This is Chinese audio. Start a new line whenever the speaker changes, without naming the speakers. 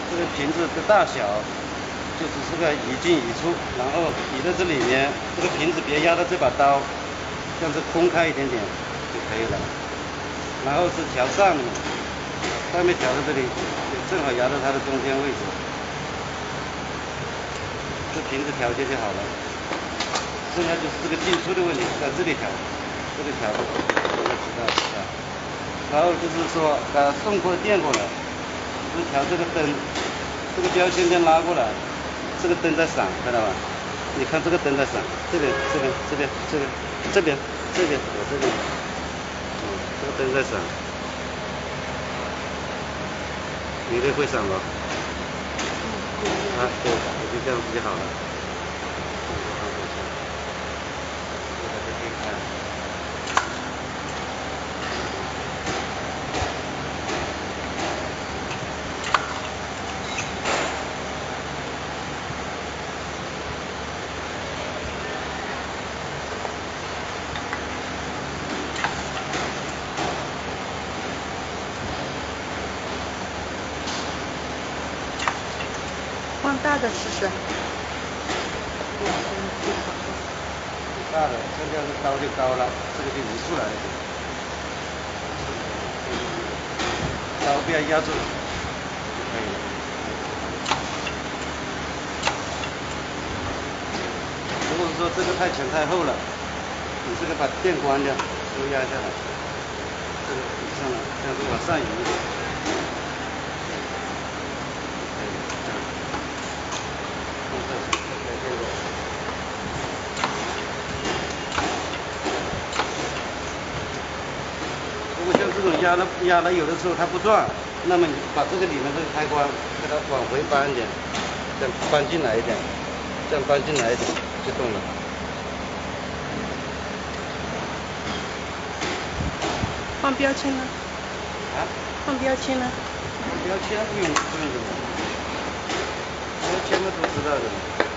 这个瓶子的大小就只是个一进一出，然后你在这里面，这个瓶子别压到这把刀，这样子空开一点点就可以了。然后是调上面，上面调到这里，正好压到它的中间位置。这瓶子调节就好了，剩下就是这个进出的问题，在这里调，这里调，我就知道是吧？然后就是说把送货电过来，就是调这个灯，这个标签先拉过来，这个灯在闪，看到吧？你看这个灯在闪，这边，这边，这边，这边，这边，这边，我这边，这个灯在闪，你这会闪吗？啊，对，就这样子就好了。
放大的试试。
大的，这样子刀就高了，这个就移出来了。刀不要压住就可以了。如果说这个太沉太厚了，你这个把电关掉，都压下来，这个以上了，这样子往上移一点。这样，放这去，再这个。如果像这种压了，有的时候它不转，那么你把这个里面这个开关给它往回搬一点，这样搬进来一点，这样搬进来一点就动了。
放标签呢？
啊？
放标签呢？
标签不用，标签嘛都知道的。